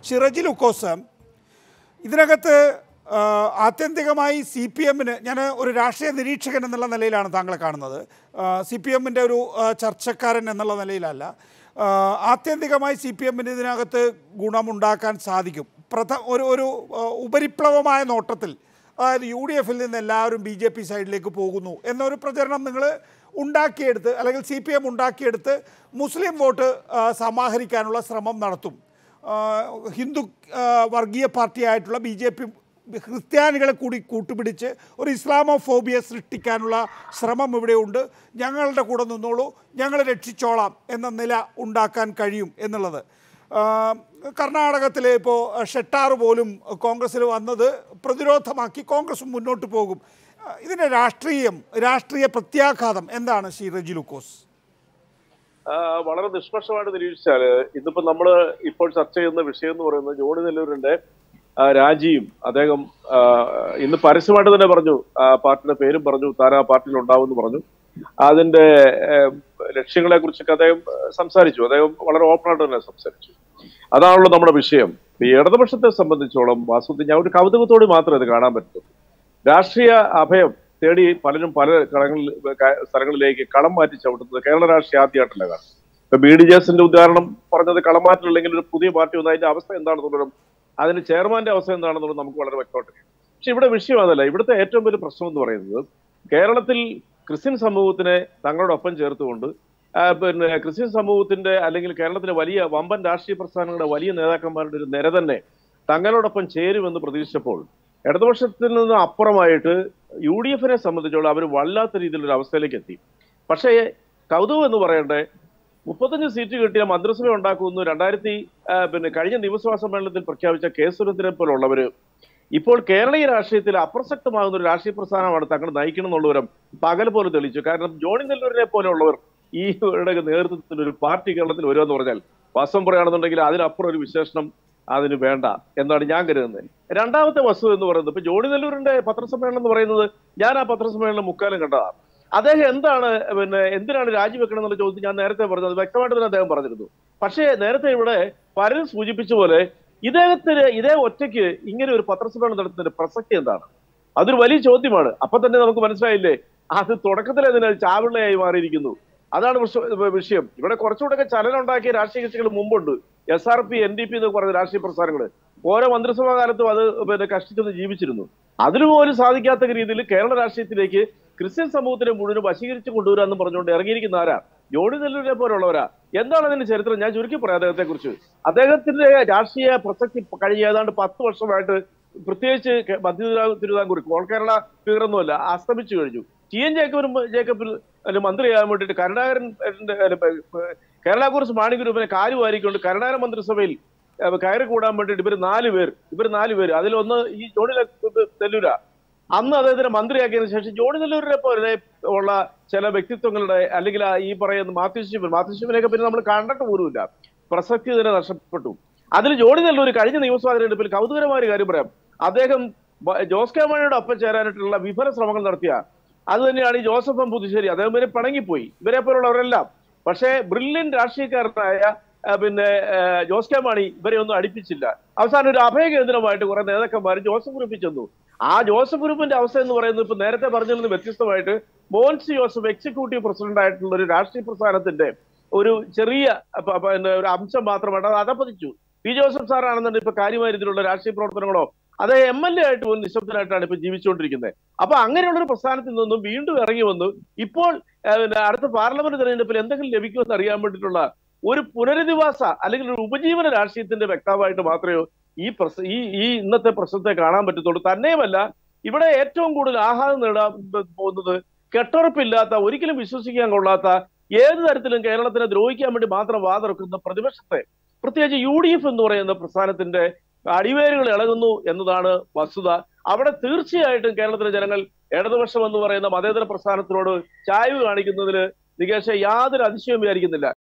ഷിറജി ലൂക്കോസ്, ഇതിനകത്ത് ആത്യന്തികമായി C P എമ്മിന്, ഞാൻ ഒരു രാഷ്ട്രീയ നിരീക്ഷകൻ എന്നുള്ള നിലയിലാണ് താങ്കളെ കാണുന്നത്, സി പി എമ്മിൻ്റെ ഒരു ചർച്ചക്കാരൻ എന്നുള്ള നിലയിലല്ല, ആത്യന്തികമായി സി പി എമ്മിന് ഇതിനകത്ത് ഗുണമുണ്ടാക്കാൻ സാധിക്കും. ഒരു ഉപരിപ്ലവമായ നോട്ടത്തിൽ, അതായത് യു ഡി എഫിൽ നിന്ന് എല്ലാവരും ബി ജെ പി സൈഡിലേക്ക് പോകുന്നു എന്നൊരു പ്രചരണം നിങ്ങൾ ഉണ്ടാക്കിയെടുത്ത്, അല്ലെങ്കിൽ സി പി എം ഉണ്ടാക്കിയെടുത്ത് മുസ്ലിം വോട്ട് സമാഹരിക്കാനുള്ള ശ്രമം നടത്തും. ഹിന്ദു വർഗീയ പാർട്ടിയായിട്ടുള്ള ബി ജെ പി ക്രിസ്ത്യാനികളെ കൂടി കൂട്ടുപിടിച്ച് ഒരു ഇസ്ലാമോഫോബിയ സൃഷ്ടിക്കാനുള്ള ശ്രമം ഇവിടെയുണ്ട്. ഞങ്ങളുടെ കൂടെ നിന്നോളൂ, ഞങ്ങൾ രക്ഷിച്ചോളാം എന്ന നില ഉണ്ടാക്കാൻ കഴിയും എന്നുള്ളത്. കർണാടകത്തിൽ ഇപ്പോൾ ഷെട്ടാർ പോലും കോൺഗ്രസ്സിൽ വന്നത് പ്രതിരോധമാക്കി കോൺഗ്രസ് മുന്നോട്ട് പോകും. ഇതിൻ്റെ രാഷ്ട്രീയ പ്രത്യാഘാതം എന്താണ് ഷിറജി ലൂക്കോസ്? വളരെ നിഷ്പക്ഷമായിട്ട് നിരീക്ഷിച്ചാൽ ഇന്നിപ്പോൾ നമ്മൾ ഇപ്പോൾ ചർച്ച ചെയ്യുന്ന വിഷയം എന്ന് പറയുന്നത് ജോണി നെല്ലൂരിന്റെ രാജിയും, അദ്ദേഹം ഇന്ന് പരസ്യമായിട്ട് തന്നെ പറഞ്ഞു, പാർട്ടിയുടെ പേരും പറഞ്ഞു, താൻ ആ പാർട്ടിയിൽ ഉണ്ടാവുമെന്ന് പറഞ്ഞു. അതിന്റെ ലക്ഷ്യങ്ങളെ കുറിച്ചൊക്കെ അദ്ദേഹം സംസാരിച്ചു. അദ്ദേഹം വളരെ ഓപ്പണായിട്ട് തന്നെ സംസാരിച്ചു. അതാണല്ലോ നമ്മുടെ വിഷയം. ഈ ഇടതുപക്ഷത്തെ സംബന്ധിച്ചോളം വാസ്തവത്തിൽ ഞാൻ ഒരു കൗതുകത്തോട് മാത്രമേ ഇത് കാണാൻ പറ്റൂ. രാഷ്ട്രീയ അഭയം തേടി പലരും പല സ്ഥലങ്ങളിലേക്ക് കളം മാറ്റി ചവിട്ടുന്നത് കേരള രാഷ്ട്രീയ ആദ്യമായിട്ടല്ല കാണും. ഇപ്പൊ ബി ഡി ജെ എസിന്റെ ഉദാഹരണം പറഞ്ഞത് മാറ്റില്ലെങ്കിൽ ഒരു പുതിയ പാർട്ടി വന്നു, അതിന്റെ അവസ്ഥ എന്താണെന്നുള്ളതും അതിന് ചെയർമാന്റെ അവസ്ഥ എന്താണെന്നുള്ളത് നമുക്ക് വളരെ വ്യക്തമായിട്ട്. പക്ഷെ ഇവിടെ വിഷയം അതല്ല. ഇവിടുത്തെ ഏറ്റവും വലിയ പ്രശ്നം എന്ന് പറയുന്നത് കേരളത്തിൽ ക്രിസ്ത്യൻ സമൂഹത്തിനെ തങ്ങളോടൊപ്പം ചേർത്തുകൊണ്ട് ക്രിസ്ത്യൻ സമൂഹത്തിന്റെ അല്ലെങ്കിൽ കേരളത്തിലെ വലിയ വമ്പൻ രാഷ്ട്രീയ പ്രസ്ഥാനങ്ങളുടെ വലിയ നേതാക്കന്മാരുടെ ഒരു നിര തന്നെ തങ്ങളോടൊപ്പം ചേരുമെന്ന് പ്രതീക്ഷിച്ചപ്പോൾ ഇടതുപക്ഷത്തിൽ നിന്ന് അപ്പുറമായിട്ട് യു ഡി എഫിനെ സംബന്ധിച്ചോളം അവർ വല്ലാത്ത രീതിയിലൊരു അവസ്ഥയിലേക്ക് എത്തി. പക്ഷേ കൗതുകം എന്ന് പറയണ്ടേ, 35 സീറ്റ് കിട്ടിയ മന്ത്രിസഭ ഉണ്ടാക്കുമെന്ന് കഴിഞ്ഞ നിയമസഭാ സമ്മേളനത്തിൽ പ്രഖ്യാപിച്ച കെ സുരേന്ദ്രനെ പോലുള്ളവര് ഇപ്പോൾ കേരളീയ രാഷ്ട്രീയത്തിൽ അപ്രസക്തമാകുന്ന ഒരു രാഷ്ട്രീയ പ്രസ്ഥാനമാണ് തങ്ങൾ നയിക്കണം എന്നുള്ളവരും പകൽ പോലെ തെളിയിച്ചു. കാരണം ജോണി നെല്ലൂരിനെ പോലെയുള്ളവർ ഈ നേതൃത്വത്തിൽ ഒരു പാർട്ടി കേരളത്തിൽ വരുമെന്ന് പറഞ്ഞാൽ വാസ്തവം പറയുകയാണെന്നുണ്ടെങ്കിൽ അതിനപ്പുറം ഒരു വിശേഷണം അതിന് വേണ്ട എന്നാണ് ഞാൻ കരുതുന്നത്. രണ്ടാമത്തെ വസ്തുത എന്ന് പറയുന്നത്, ഇപ്പൊ ജോണി നെല്ലൂരിന്റെ പത്രസമ്മേളനം എന്ന് പറയുന്നത് ഞാൻ ആ പത്രസമ്മേളനം മുക്കാലും കണ്ടതാണ്. അദ്ദേഹം എന്തിനാണ് രാജിവെക്കണം എന്നുള്ള ചോദ്യം ഞാൻ നേരത്തെ പറഞ്ഞത് വ്യക്തമായിട്ട് തന്നെ അദ്ദേഹം പറഞ്ഞിരുന്നു. പക്ഷേ നേരത്തെ ഇവിടെ പലരും സൂചിപ്പിച്ച പോലെ ഇതേ ഒറ്റയ്ക്ക് ഇങ്ങനെ ഒരു പത്രസമ്മേളനം നടത്തുന്നതിന്റെ പ്രസക്തി എന്താണ്? അതൊരു വലിയ ചോദ്യമാണ്. അപ്പൊ തന്നെ നമുക്ക് മനസ്സിലായില്ലേ, അത് തുടക്കത്തിൽ അതിന് ചാവിള്ളയായി മാറിയിരിക്കുന്നു. അതാണ് വിഷയം. ഇവിടെ കുറച്ചുകൂടെ ചലനം ഉണ്ടാക്കിയ രാഷ്ട്രീയ കക്ഷികൾ മുമ്പുണ്ട്. SRP, NDP എന്നൊക്കെ പറഞ്ഞ രാഷ്ട്രീയ പ്രസ്ഥാനങ്ങള് ഓരോ മന്ത്രിസഭാ കാലത്തും അത് കഷ്ടിച്ചൊന്ന് ജീവിച്ചിരുന്നു. അതിനുപോലും സാധിക്കാത്ത രീതിയിൽ കേരള രാഷ്ട്രീയത്തിലേക്ക് ക്രിസ്ത്യൻ സമൂഹത്തിനെ മുഴുവൻ വശീകരിച്ച് കൊണ്ടുവരാമെന്ന് പറഞ്ഞുകൊണ്ട് ഇറങ്ങിയിരിക്കുന്ന ആരാ? ജോണി നെല്ലൂരിനെ പോലുള്ളവരാ. എന്താണ് അതിന്റെ ചരിത്രം? ഞാൻ ചുരുക്കി പറയാം അദ്ദേഹത്തെ കുറിച്ച്. അദ്ദേഹത്തിന്റെ രാഷ്ട്രീയ പ്രസക്തി കഴിഞ്ഞ ഏതാണ്ട് 10 വർഷമായിട്ട്, പ്രത്യേകിച്ച് മധ്യ തിരുവിതാംകൂർ ഓൾ കേരള ഫിഗറൊന്നുമല്ല, അസ്തമിച്ചു കഴിഞ്ഞു. TN ജേക്കബിൽ മന്ത്രിയാകാൻ വേണ്ടിയിട്ട് കേരള കോൺഗ്രസ് മാണി ഗ്രൂപ്പിനെ കാലുവാരിക്കൊണ്ട് കരുണാകരൻ മന്ത്രിസഭയിൽ കയറി കൂടാൻ വേണ്ടിയിട്ട് ഇവർ നാല് പേര് അതിലൊന്ന് ഈ ജോണി നെല്ലൂര. അന്ന് അദ്ദേഹത്തിന് മന്ത്രിയാക്കിയതിനു ശേഷം ജോണി നെല്ലൂരിനെ പോലെ ഉള്ള ചില വ്യക്തിത്വങ്ങളുടെ, അല്ലെങ്കിൽ ഈ പറയുന്ന മാത്യു ശിവനെയൊക്കെ പിന്നെ നമ്മൾ കണ്ടിട്ട് പോലുമില്ല. പ്രസക്തി തന്നെ നഷ്ടപ്പെട്ടു. അതിൽ ജോണി നെല്ലൂർ കഴിഞ്ഞ നിയമസഭാ തെരഞ്ഞെടുപ്പിൽ കൗതുകരമായ ഒരു കാര്യം പറയാം. അദ്ദേഹം ജോസ് കെ മാണിയുടെ ഒപ്പം ചേരാനായിട്ടുള്ള വിഫല ശ്രമങ്ങൾ നടത്തിയ അത് തന്നെയാണ് ഈ ജോസഫ് എം പുതുശ്ശേരി. അദ്ദേഹം ഇവരെ പിണങ്ങിപ്പോയി, ഇവരെ പോലുള്ളവരെല്ലാം. പക്ഷേ ബ്രില്യൻ രാഷ്ട്രീയക്കാരനായ ജോസ് കെ മാണി ഇവരെ ഒന്നും അടുപ്പിച്ചില്ല. അവസാനം ഒരു അഭയകേന്ദ്രമായിട്ട് കുറെ നേതാക്കന്മാർ ജോസഫ് ഗ്രൂപ്പിൽ ചെന്നു. ആ ജോസഫ് ഗ്രൂപ്പിന്റെ അവസ്ഥ എന്ന് പറയുന്നത് ഇപ്പൊ നേരത്തെ പറഞ്ഞതിൽ നിന്ന് വ്യത്യസ്തമായിട്ട് മോൻസി ജോസഫ് എക്സിക്യൂട്ടീവ് പ്രസിഡന്റ് ആയിട്ടുള്ള ഒരു രാഷ്ട്രീയ പ്രസ്ഥാനത്തിന്റെ ഒരു ചെറിയ ഒരു അംശം മാത്രമായിട്ട് അത് അധപ്പതിച്ചു. പി ജോസഫ് സാറാണെന്നുണ്ടെങ്കിൽ ഇപ്പൊ കാര്യമായ രീതിയിലുള്ള രാഷ്ട്രീയ പ്രവർത്തനങ്ങളോ അതേ MLA ആയിട്ട് പോലും നിശബ്ദനായിട്ടാണ് ഇപ്പൊ ജീവിച്ചുകൊണ്ടിരിക്കുന്നത്. അപ്പൊ അങ്ങനെയുള്ളൊരു പ്രസ്ഥാനത്തിൽ നിന്നും വീണ്ടും ഇറങ്ങി വന്നു ഇപ്പോൾ അടുത്ത പാർലമെന്റ് തെരഞ്ഞെടുപ്പിൽ എന്തെങ്കിലും ലഭിക്കുമെന്ന് അറിയാൻ വേണ്ടിയിട്ടുള്ള ഒരു പുനരധിവാസ അല്ലെങ്കിൽ ഒരു ഉപജീവന രാഷ്ട്രീയത്തിന്റെ വ്യക്തമായിട്ട് മാത്രമേ ഈ ഇന്നത്തെ പ്രശ്നത്തെ കാണാൻ പറ്റത്തുള്ളൂ. തന്നെയുമല്ല, ഇവിടെ ഏറ്റവും കൂടുതൽ ആഹ്ലാദം നേടാൻ പോകുന്നത് കെട്ടുറപ്പില്ലാത്ത, ഒരിക്കലും വിശ്വസിക്കാൻ കൊള്ളാത്ത, ഏത് തരത്തിലും കേരളത്തിനെ ദ്രോഹിക്കാൻ വേണ്ടി മാത്രം വാതിറക്കുന്ന പ്രതിപക്ഷത്തെ, പ്രത്യേകിച്ച് UDF എന്ന് പറയുന്ന പ്രസ്ഥാനത്തിന്റെ അടിവേരുകൾ ഇളകുന്നു എന്നതാണ് വസ്തുത. അവിടെ തീർച്ചയായിട്ടും കേരളത്തിലെ ജനങ്ങൾ ഇടതുപക്ഷം എന്ന് പറയുന്ന മതേതര പ്രസ്ഥാനത്തിനോട് ചായ്വ് കാണിക്കുന്നതിൽ നികേഷ് യാതൊരു അതിശയവും വിചാരിക്കുന്നില്ല.